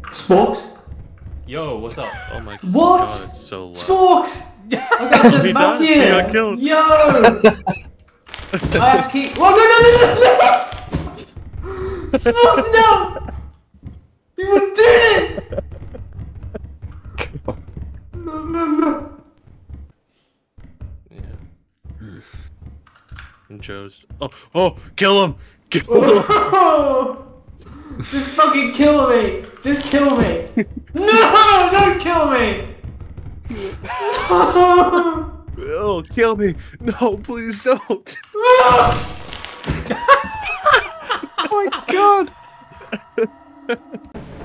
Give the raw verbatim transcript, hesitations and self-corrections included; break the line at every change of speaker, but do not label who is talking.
Sporks?
Yo, what's up?
Oh my
What?
god, it's so loud.
Sporks! I got some
He
back
died. He
here!
got killed.
Yo! I have to keep. Oh, no, no, no, no, no! Sporks, no! You wouldn't do this! No, no, no.
Yeah. And Joe's. Oh, oh, kill him! Kill him!
Oh, just fucking kill me! Just kill me! No! Don't kill me!
Oh, kill me! No, please don't!
Oh
Oh my god!